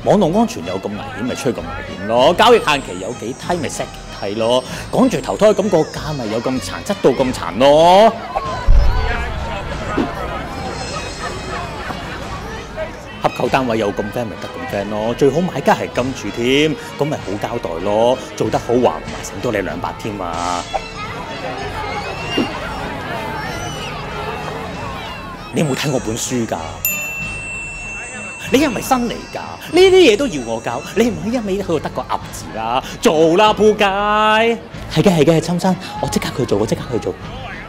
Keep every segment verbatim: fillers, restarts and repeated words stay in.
網絡安全有咁危險，咪吹咁危險咯。交易限期有幾梯，咪 set 幾梯咯。趕住投胎咁個價咪有咁殘，質到咁殘咯。合購單位有咁 friend 咪得咁 friend 咯，最好買家係金主添，咁咪好交代咯。做得好話唔係醒多你兩百添啊！你有冇睇我本書㗎？你係咪新嚟㗎？呢啲嘢都要我教，你唔係一味喺度得個噏字啦，做啦仆街！係嘅係嘅，親生，我即刻去做，我即刻去做。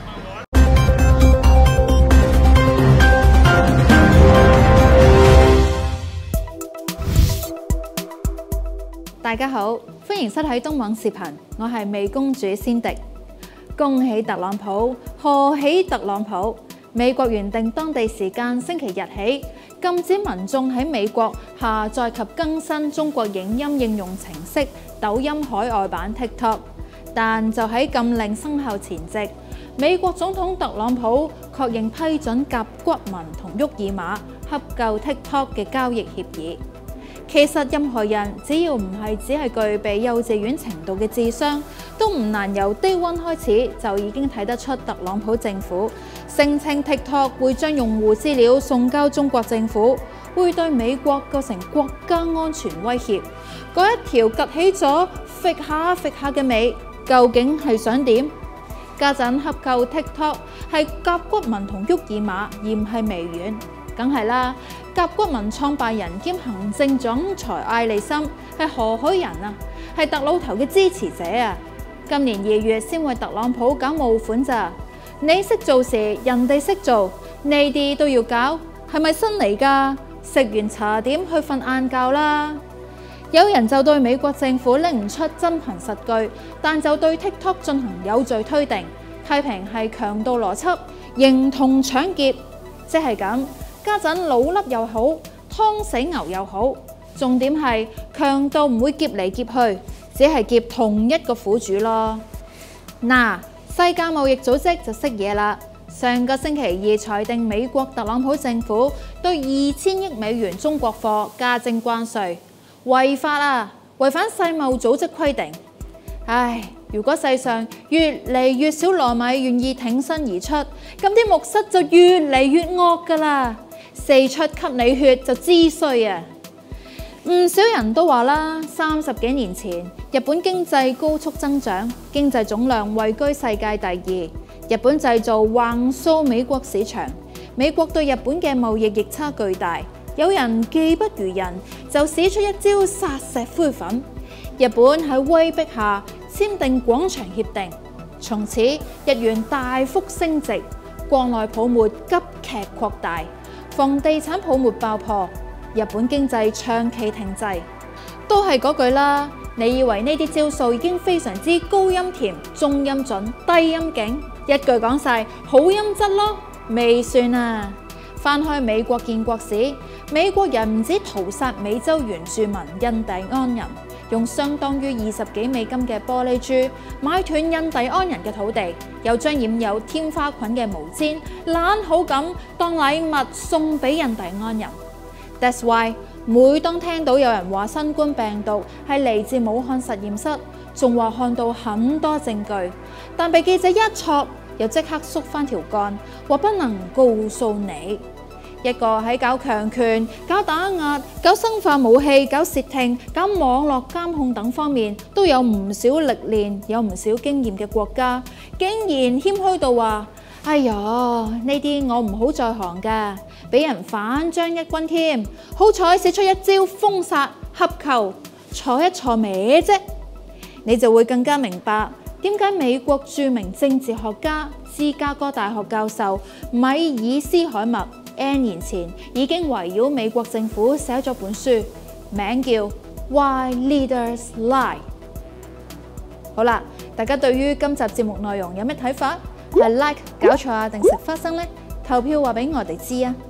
大家好，歡迎收睇東網視頻，我係媚公主仙迪。恭喜特朗普，賀喜特朗普！美國原定當地時間星期日起禁止民眾喺美國下載及更新中國影音應用程式抖音海外版 TikTok， 但就喺禁令生效前夕，美國總統特朗普確認批准甲骨文同沃爾瑪洽購 TikTok 嘅交易協議。其實任何人只要唔係只係具備幼稚園程度嘅智商，都唔難由 day one 開始就已經睇得出特朗普政府聲稱 TikTok 會將用戶資料送交中國政府，會對美國構成國家安全威脅。嗰一條趷起咗揈下揈下嘅尾，究竟係想點？家陣洽購 TikTok 係甲骨文同沃爾瑪，而唔係微軟，梗係啦。甲骨文創辦人兼行政總裁艾利森係何許人啊？係特老頭嘅支持者啊！今年二月先為特朗普搞募款咋？你識做時，人哋識做，呢啲都要搞，係咪新嚟㗎？食完茶點去瞓晏覺啦！有人就對美國政府拎唔出真憑實據，但就對 TikTok 進行有罪推定，批評係強盜邏輯，形同搶劫，即係咁。家陣老笠又好，劏死牛又好，重點係強盜唔會劫嚟劫去，只係劫同一個苦主咯。嗱，世界貿易組織就識嘢啦。上個星期二裁定美國特朗普政府對二千億美元中國貨加徵關稅，違法啊！違反世貿組織規定。唉，如果世上越嚟越少糯米願意挺身而出，咁啲木虱就越嚟越惡㗎啦。四出吸你血就知衰啊！唔少人都話啦，三十幾年前日本經濟高速增長，經濟總量位居世界第二。日本製造橫掃美國市場，美國對日本嘅貿易逆差巨大。有人技不如人，就使出一招殺石灰粉。日本喺威逼下簽訂廣場協定，從此日元大幅升值，國內泡沫急劇擴大。房地產泡沫爆破，日本經濟長期停滯，都係嗰句啦。你以為呢啲招數已經非常之高音甜、中音準、低音勁，一句講晒好音質咯？未算啊！翻開美國建國史，美國人唔止屠殺美洲原住民印第安人，用相當於二十幾美金嘅玻璃珠買斷印第安人嘅土地，又將染有天花菌嘅毛氈懶好咁當禮物送俾印第安人。That's why 每當聽到有人話新冠病毒係嚟自武漢實驗室，仲話看到很多證據，但被記者一戳，又即刻縮翻條幹，話不能告訴你。一個喺搞強權、搞打壓、搞生化武器、搞竊聽、搞網絡監控等方面都有唔少歷練、有唔少經驗嘅國家，竟然謙虛到話：哎呀，呢啲我唔好在行㗎，俾人反將一軍添。好彩使出一招封殺洽購，錯一錯歪啫。你就會更加明白點解美國著名政治學家、芝加哥大學教授米爾斯海默N 年前已經圍繞美國政府寫咗本書，名叫《Why Leaders Lie》。好啦，大家對於今集節目內容有咩睇法？係 like 搞錯啊，定食花生呢？投票話俾我哋知啊！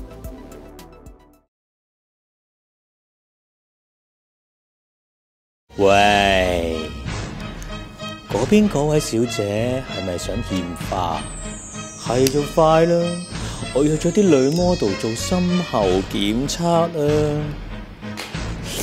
喂，嗰邊嗰位小姐係咪想獻花？係就快啦！我約咗啲女 model 做深喉檢測啊！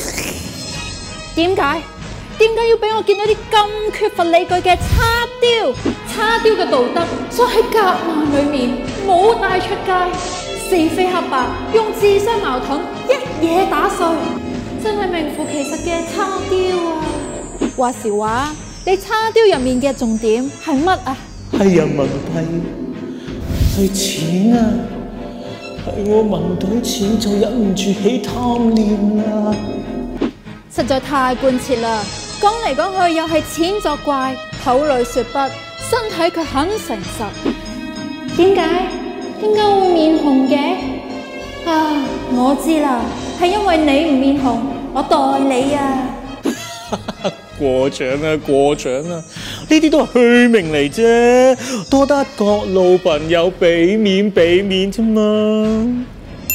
點解？點解要俾我見到啲咁缺乏理據嘅叉雕？叉雕嘅道德鎖喺夾萬裏面，冇帶出街，是非黑白用自相矛盾一嘢打碎，真係名副其實嘅叉雕啊！話時話，你叉雕入面嘅重點係乜啊？ 係人民幣，係錢啊！係我聞到錢就忍唔住起貪念啦！ 實在太貫徹啦！講嚟講去又係錢作怪，口裏說不，身體卻很誠實。點解？點解會面紅嘅？啊，我知啦，係因為你唔面紅，我代你啊！ 過獎啊，過獎啊！呢啲都係虛名嚟啫，多得各路朋友俾面俾面啫嘛。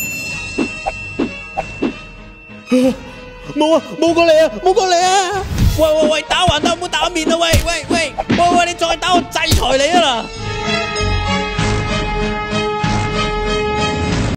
冇啊，冇過嚟啊，冇過嚟啊！喂喂喂，打還打，唔好打面啊！喂喂喂，喂喂，你再打我制裁你啊啦！